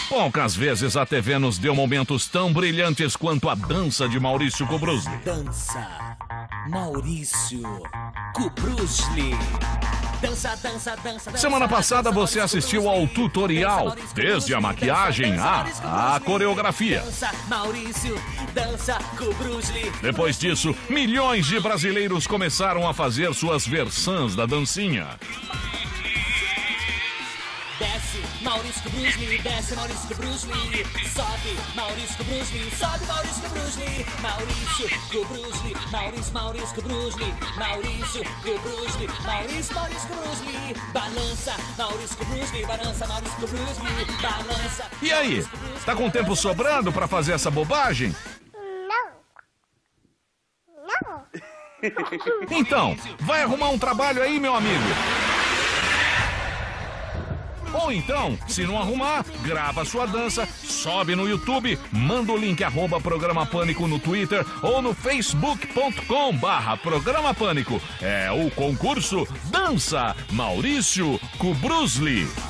Poucas vezes a TV nos deu momentos tão brilhantes quanto a dança de Maurício Kubrusli. Dança, Maurício Kubrusli. Dança, dança, dança, dança. Semana passada você assistiu ao tutorial, desde a maquiagem à coreografia. Dança, Maurício, dança, Kubrusli. Depois disso, milhões de brasileiros começaram a fazer suas versões da dancinha. Desce, Maurício Kubrusli, desce, Maurício Kubrusli. Sobe, Maurício Kubrusli, sobe, Maurício Kubrusli. Maurício Kubrusli, Maurício Kubrusli. Maurício Kubrusli, Maurício Kubrusli. Balança, Maurício Kubrusli, balança, Maurício Kubrusli. Balança. E aí, tá com tempo sobrando pra fazer essa bobagem? Não. Então, vai arrumar um trabalho aí, meu amigo. Ou então, se não arrumar, grava sua dança, sobe no YouTube, manda o link @Programa Pânico no Twitter ou no facebook.com/Programa Pânico. É o concurso Dança Maurício Kubrusli.